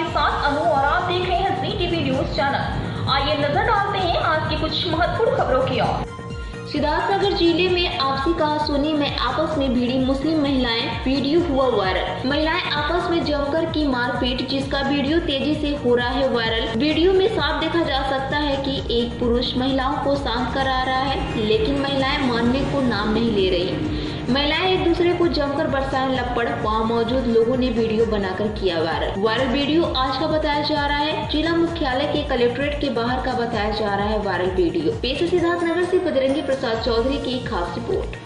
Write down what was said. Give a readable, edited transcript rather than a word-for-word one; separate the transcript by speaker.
Speaker 1: आपके साथ अनु और आप देख रहे हैं जी टीवी न्यूज चैनल। आइए नजर डालते हैं आज की कुछ महत्वपूर्ण खबरों की ओर। सिद्धार्थनगर जिले में आपसी कहासुनी में आपस में भिड़ी मुस्लिम महिलाएं, वीडियो हुआ वायरल। महिलाएं आपस में जमकर की मारपीट, जिसका वीडियो तेजी से हो रहा है वायरल। वीडियो में साफ देखा जा सकता है कि एक पुरुष महिलाओं को शांत करा रहा है, लेकिन महिलाएं मानने को नाम नहीं ले रही। महिलाएं एक दूसरे को जमकर बरसाने लपड़। वहाँ मौजूद लोगों ने वीडियो बनाकर किया वायरल वीडियो आज का बताया जा रहा है। जिला मुख्यालय के कलेक्ट्रेट के बाहर का बताया जा रहा है वायरल वीडियो। पेश है सिद्धार्थनगर से बजरंगी प्रसाद चौधरी की खास रिपोर्ट।